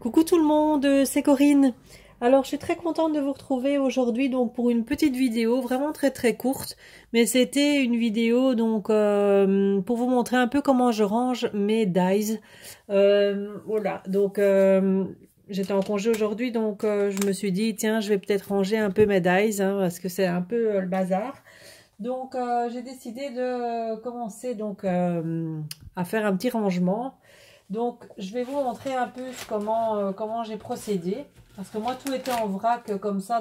Coucou tout le monde, c'est Corinne. Alors je suis très contente de vous retrouver aujourd'hui donc pour une petite vidéo vraiment très courte, mais c'était une vidéo donc pour vous montrer un peu comment je range mes dies. Voilà, donc j'étais en congé aujourd'hui donc je me suis dit tiens je vais peut-être ranger un peu mes dies parce que c'est un peu le bazar. Donc j'ai décidé de commencer donc à faire un petit rangement. Donc, je vais vous montrer un peu comment j'ai procédé. Parce que moi, tout était en vrac comme ça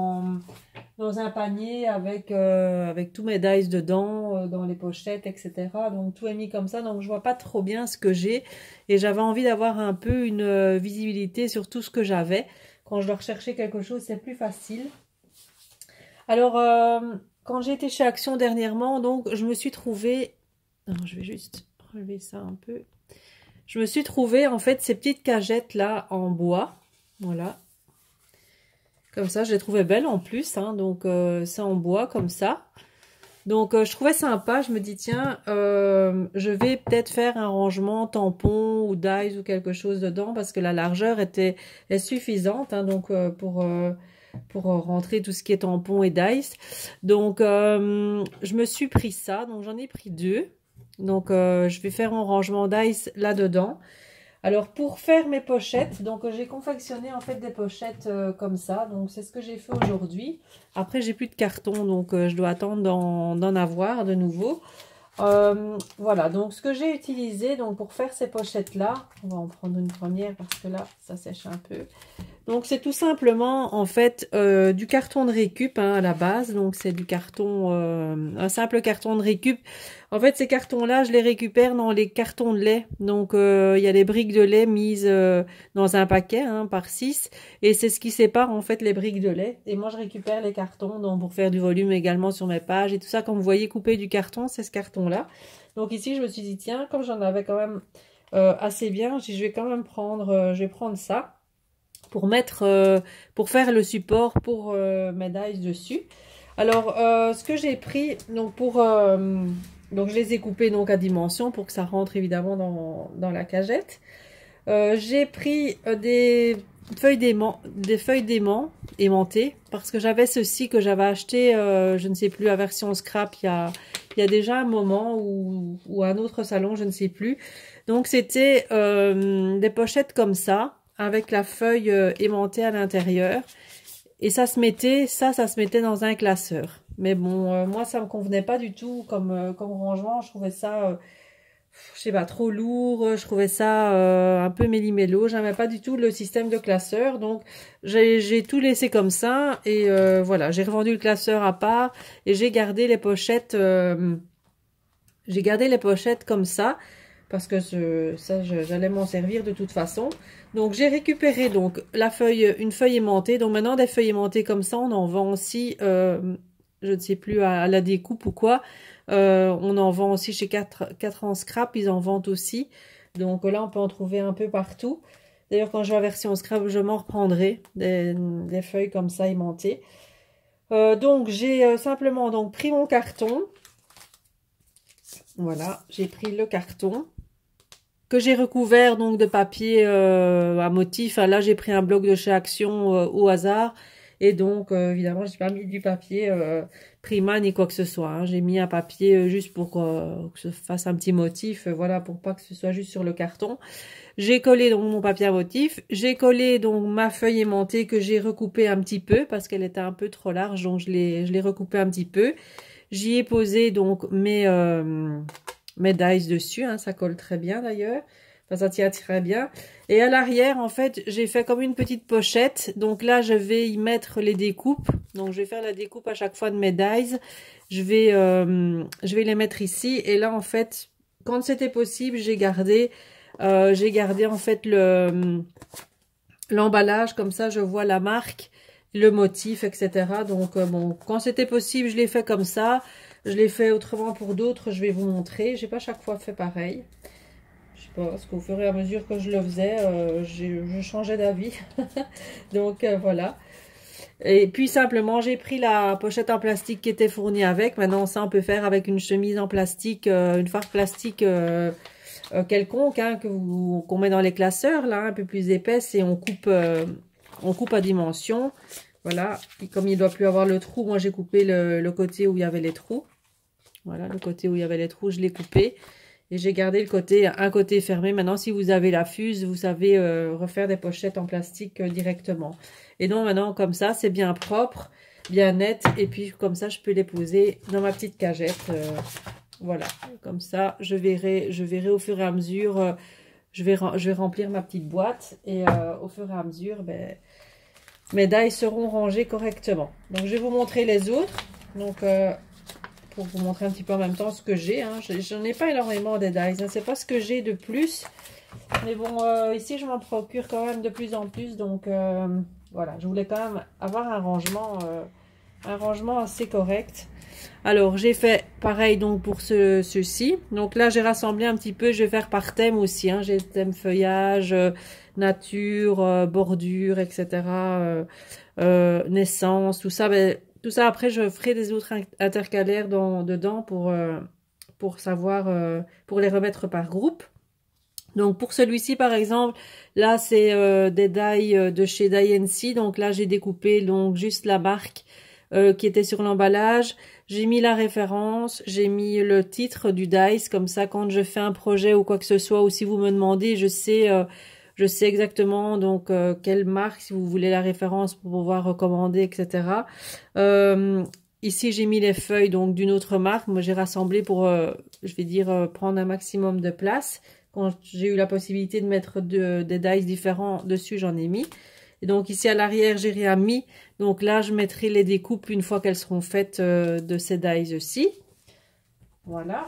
dans un panier avec tous mes dies dedans, dans les pochettes, etc. Donc, tout est mis comme ça. Donc, je vois pas trop bien ce que j'ai. Et j'avais envie d'avoir un peu une visibilité sur tout ce que j'avais. Quand je dois rechercher quelque chose, c'est plus facile. Alors, quand j'ai été chez Action dernièrement, donc, je me suis trouvée... Alors, je vais juste relever ça un peu. Je me suis trouvé en fait ces petites cagettes là en bois, voilà, comme ça je les trouvais belles en plus, donc c'est en bois comme ça, donc je trouvais sympa, je me dis tiens, je vais peut-être faire un rangement tampon ou dies ou quelque chose dedans parce que la largeur est suffisante, donc pour rentrer tout ce qui est tampon et dies, donc je me suis pris ça, donc j'en ai pris deux. Donc, je vais faire un rangement d'ice là-dedans. Alors, pour faire mes pochettes, donc j'ai confectionné en fait des pochettes comme ça. Donc, c'est ce que j'ai fait aujourd'hui. Après, j'ai plus de carton, donc je dois attendre d'en avoir de nouveau. Voilà, donc ce que j'ai utilisé donc pour faire ces pochettes-là, on va en prendre une première parce que là, ça sèche un peu. Donc, c'est tout simplement, en fait, du carton de récup à la base. Donc, c'est du carton, un simple carton de récup. En fait, ces cartons-là, je les récupère dans les cartons de lait. Donc, il y a les briques de lait mises dans un paquet par 6. Et c'est ce qui sépare, en fait, les briques de lait. Et moi, je récupère les cartons donc, pour faire du volume également sur mes pages. Et tout ça, comme vous voyez, coupé du carton, c'est ce carton-là. Donc, ici, je me suis dit, tiens, comme j'en avais quand même assez bien, je vais quand même prendre, je vais prendre ça pour mettre, pour faire le support pour mes dies dessus. Alors, ce que j'ai pris, donc donc je les ai coupés donc à dimension pour que ça rentre évidemment dans la cagette. J'ai pris des feuilles d'aimant aimantées parce que j'avais ceci que j'avais acheté, je ne sais plus, la version scrap il y a déjà un moment ou un autre salon, je ne sais plus. Donc c'était des pochettes comme ça avec la feuille aimantée à l'intérieur. Et ça se mettait dans un classeur. Mais bon, moi, ça me convenait pas du tout comme rangement. Je trouvais ça, je sais pas, trop lourd. Je trouvais ça un peu méli-mélo. J'aimais pas du tout le système de classeur. Donc, j'ai tout laissé comme ça. Et voilà, j'ai revendu le classeur à part. Et j'ai gardé les pochettes. J'ai gardé les pochettes comme ça. Parce que j'allais m'en servir de toute façon. Donc, j'ai récupéré donc une feuille aimantée. Donc, maintenant, des feuilles aimantées comme ça, on en vend aussi, je ne sais plus, à la découpe ou quoi. On en vend aussi chez 4 ans scrap, ils en vendent aussi. Donc, là, on peut en trouver un peu partout. D'ailleurs, quand je vois la version scrap, je m'en reprendrai des feuilles comme ça aimantées. Donc, j'ai simplement donc pris mon carton. Voilà, j'ai pris le carton que j'ai recouvert donc de papier à motif. Là, j'ai pris un bloc de chez Action au hasard. Et donc, évidemment, je n'ai pas mis du papier Prima ni quoi que ce soit. J'ai mis un papier juste pour que ça fasse un petit motif. Voilà, pour pas que ce soit juste sur le carton. J'ai collé donc mon papier à motif. J'ai collé donc ma feuille aimantée que j'ai recoupée un petit peu parce qu'elle était un peu trop large. Donc, je l'ai recoupée un petit peu. J'y ai posé donc mes dies dessus, ça colle très bien d'ailleurs, enfin ça tient très bien. Et à l'arrière en fait j'ai fait comme une petite pochette, donc là je vais y mettre les découpes, donc je vais faire la découpe à chaque fois de mes dies, je vais les mettre ici. Et là en fait quand c'était possible j'ai gardé en fait l'emballage, comme ça je vois la marque, le motif, etc. Donc bon, quand c'était possible je l'ai fait comme ça. Je l'ai fait autrement pour d'autres, je vais vous montrer. J'ai pas chaque fois fait pareil. Je sais pas, parce qu'au fur et à mesure que je le faisais, je changeais d'avis. Donc voilà. Et puis simplement, j'ai pris la pochette en plastique qui était fournie avec. Maintenant, ça, on peut faire avec une chemise en plastique, une farce plastique quelconque hein, qu'on met dans les classeurs, là, un peu plus épaisse, et on coupe à dimension. Voilà, et comme il ne doit plus avoir le trou, moi j'ai coupé le côté où il y avait les trous. Voilà, le côté où il y avait les trous, je l'ai coupé. Et j'ai gardé un côté fermé. Maintenant, si vous avez la fuse, vous savez refaire des pochettes en plastique directement. Et donc maintenant, comme ça, c'est bien propre, bien net. Et puis comme ça, je peux les poser dans ma petite cagette. Voilà, comme ça, je verrai au fur et à mesure. Je vais remplir ma petite boîte. Et au fur et à mesure, ben, mes dies seront rangées correctement. Donc, je vais vous montrer les autres. Donc, pour vous montrer un petit peu en même temps ce que j'ai. Hein. J'en ai pas énormément des dies. Hein. C'est pas ce que j'ai de plus. Mais bon, ici, je m'en procure quand même de plus en plus. Donc, voilà. Je voulais quand même avoir un rangement assez correct. Alors, j'ai fait pareil donc pour ceci. Donc là, j'ai rassemblé un petit peu. Je vais faire par thème aussi. Hein. J'ai le thème feuillage, nature, bordure, etc. Naissance, tout ça. Ben, tout ça, après, je ferai des autres intercalaires dedans pour savoir, pour les remettre par groupe. Donc, pour celui-ci, par exemple, là, c'est des dies de chez Die NC. Donc là, j'ai découpé donc juste la marque qui était sur l'emballage. J'ai mis la référence, j'ai mis le titre du dice. Comme ça, quand je fais un projet ou quoi que ce soit, ou si vous me demandez, je sais exactement donc quelle marque, si vous voulez la référence pour pouvoir recommander, etc. Ici, j'ai mis les feuilles donc d'une autre marque. Moi, j'ai rassemblé pour, je vais dire, prendre un maximum de place. Quand j'ai eu la possibilité de mettre des dice différents dessus, j'en ai mis. Et donc ici à l'arrière, j'ai rien mis. Donc là, je mettrai les découpes une fois qu'elles seront faites de ces dies aussi. Voilà.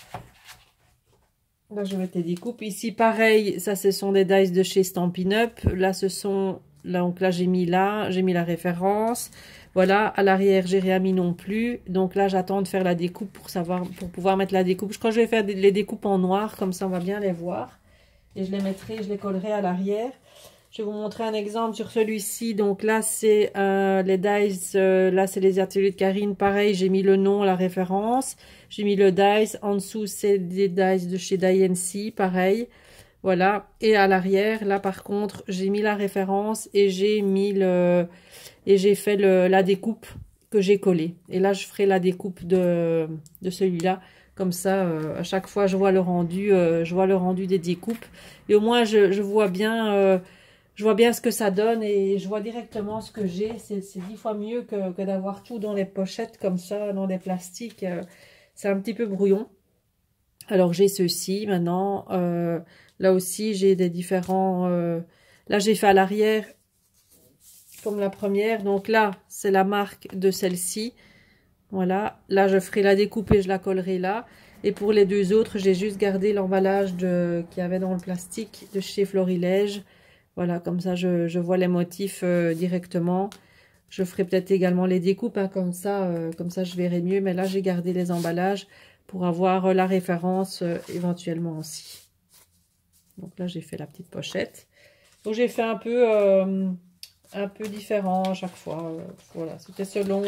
Là, je mets les découpes. Ici, pareil, ça, ce sont des dies de chez Stampin' Up. Là, donc là, j'ai mis la référence. Voilà, à l'arrière, j'ai rien mis non plus. Donc là, j'attends de faire la découpe pour pouvoir mettre la découpe. Je crois que je vais faire les découpes en noir, comme ça, on va bien les voir. Et je les collerai à l'arrière. Je vais vous montrer un exemple sur celui-ci. Donc là, c'est les dies. Là, c'est les ateliers de Karine. Pareil, j'ai mis le nom, la référence. J'ai mis le dice. En dessous, c'est des dice de chez Die NC. Pareil. Voilà. Et à l'arrière, là, par contre, j'ai mis la référence et j'ai fait la découpe que j'ai collée. Et là, je ferai la découpe de celui-là. Comme ça, à chaque fois, je vois le rendu des découpes. Et au moins, je vois bien... je vois bien ce que ça donne et je vois directement ce que j'ai. C'est 10 fois mieux que d'avoir tout dans les pochettes comme ça, dans des plastiques. C'est un petit peu brouillon. Alors, j'ai ceci maintenant. Là aussi, j'ai des différents... là, j'ai fait à l'arrière comme la première. Donc là, c'est la marque de celle-ci. Voilà. Là, je ferai la découpe et je la collerai là. Et pour les deux autres, j'ai juste gardé l'emballage qu'il y avait dans le plastique de chez Florilège. Voilà, comme ça, je vois les motifs directement. Je ferai peut-être également les découpes, hein, comme ça, je verrai mieux. Mais là, j'ai gardé les emballages pour avoir la référence éventuellement aussi. Donc là, j'ai fait la petite pochette. Donc, j'ai fait un peu différent à chaque fois. Voilà, c'était selon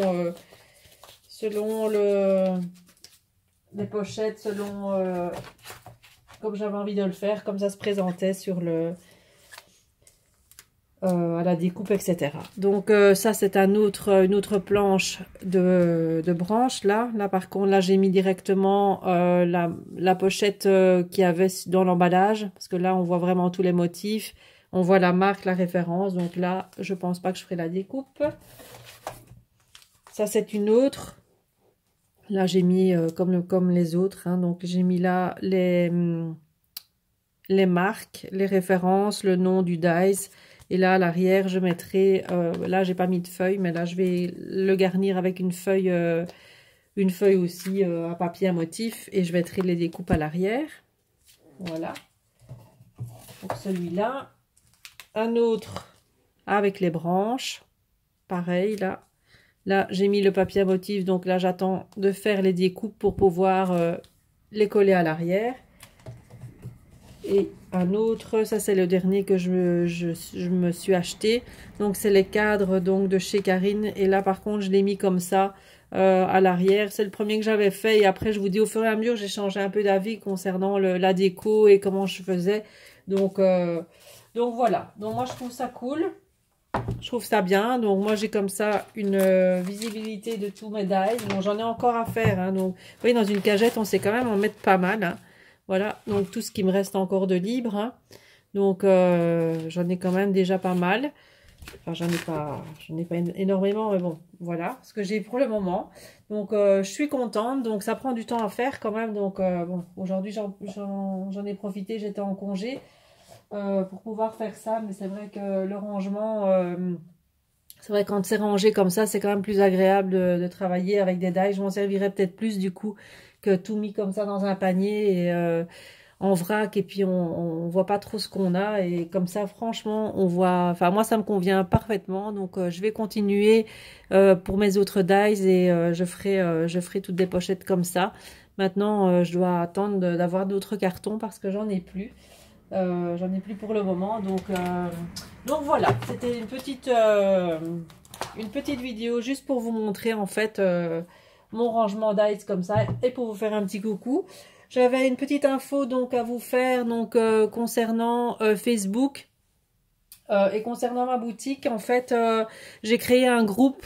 les pochettes, selon comme j'avais envie de le faire, comme ça se présentait sur à la découpe, etc. Donc ça, c'est une autre planche de branche. Là, par contre, là, j'ai mis directement la pochette qu'il y avait dans l'emballage. Parce que là, on voit vraiment tous les motifs. On voit la marque, la référence. Donc là, je pense pas que je ferai la découpe. Ça, c'est une autre. Là, j'ai mis comme les autres. Hein, donc, j'ai mis là les marques, les références, le nom du dice. Et là, à l'arrière, je mettrai... là, j'ai pas mis de feuille, mais là, je vais le garnir avec une feuille aussi à papier à motif. Et je mettrai les découpes à l'arrière. Voilà. Pour celui-là. Un autre avec les branches. Pareil, là. Là, j'ai mis le papier à motif. Donc là, j'attends de faire les découpes pour pouvoir les coller à l'arrière. Et un autre, ça c'est le dernier que je me suis acheté. Donc c'est les cadres donc de chez Karine. Et là par contre je l'ai mis comme ça à l'arrière. C'est le premier que j'avais fait et après je vous dis au fur et à mesure j'ai changé un peu d'avis concernant la déco et comment je faisais. Donc voilà. Donc moi je trouve ça cool. Je trouve ça bien. Donc moi j'ai comme ça une visibilité de tous mes dies. Bon, j'en ai encore à faire. Hein, donc vous voyez dans une cagette on sait quand même en mettre pas mal. Hein. Voilà. Donc tout ce qui me reste encore de libre. Hein. Donc j'en ai quand même déjà pas mal. Enfin j'en ai pas énormément mais bon voilà ce que j'ai pour le moment. Donc je suis contente. Donc ça prend du temps à faire quand même. Donc bon aujourd'hui j'en ai profité. J'étais en congé. Pour pouvoir faire ça, mais c'est vrai que le rangement, c'est vrai que quand c'est rangé comme ça, c'est quand même plus agréable de travailler avec des dies. Je m'en servirais peut-être plus du coup que tout mis comme ça dans un panier et en vrac et puis on voit pas trop ce qu'on a et comme ça franchement on voit, enfin moi ça me convient parfaitement donc je vais continuer pour mes autres dies et je ferai toutes des pochettes comme ça. Maintenant je dois attendre d'avoir d'autres cartons parce que j'en ai plus. J'en ai plus pour le moment, donc voilà, c'était une petite vidéo juste pour vous montrer en fait mon rangement d'ice comme ça et pour vous faire un petit coucou. J'avais une petite info donc à vous faire donc concernant Facebook et concernant ma boutique. En fait, j'ai créé un groupe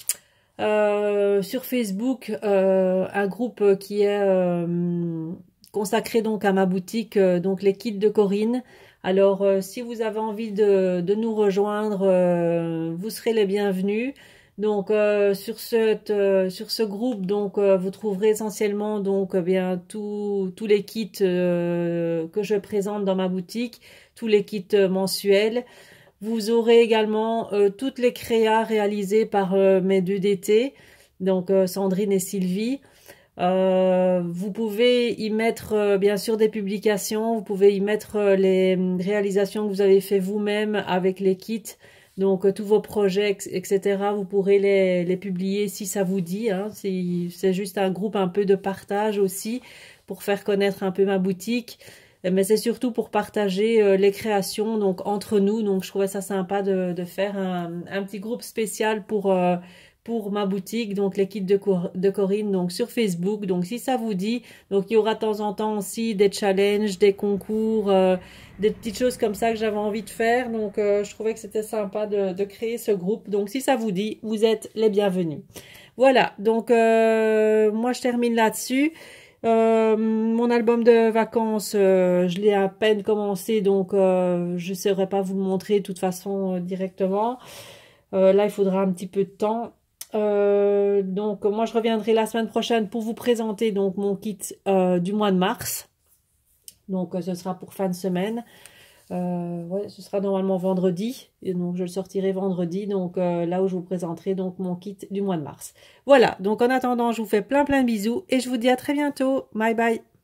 sur Facebook, un groupe qui est consacré donc à ma boutique, donc les kits de Corinne. Alors si vous avez envie de nous rejoindre, vous serez les bienvenus. Donc sur ce groupe donc vous trouverez essentiellement donc bien tous les kits que je présente dans ma boutique, tous les kits mensuels. Vous aurez également toutes les créas réalisées par mes deux DT, donc Sandrine et Sylvie. Vous pouvez y mettre bien sûr des publications, vous pouvez y mettre les réalisations que vous avez fait vous-même avec les kits, donc tous vos projets, etc. Vous pourrez les publier si ça vous dit. Hein. C'est juste un groupe un peu de partage aussi pour faire connaître un peu ma boutique. Mais c'est surtout pour partager les créations donc entre nous. Donc je trouvais ça sympa de faire un petit groupe spécial pour ma boutique, donc les kits de Corinne, donc sur Facebook. Donc si ça vous dit, donc il y aura de temps en temps aussi des challenges, des concours, des petites choses comme ça que j'avais envie de faire. Donc je trouvais que c'était sympa de créer ce groupe. Donc si ça vous dit, vous êtes les bienvenus. Voilà, donc moi je termine là-dessus. Mon album de vacances, je l'ai à peine commencé, donc je ne saurais pas vous le montrer de toute façon directement. Là, il faudra un petit peu de temps. Donc moi je reviendrai la semaine prochaine pour vous présenter donc mon kit du mois de mars. Donc ce sera pour fin de semaine. Ouais, ce sera normalement vendredi et donc je le sortirai vendredi, donc là où je vous présenterai donc mon kit du mois de mars. Voilà, donc en attendant je vous fais plein de bisous et je vous dis à très bientôt. Bye bye.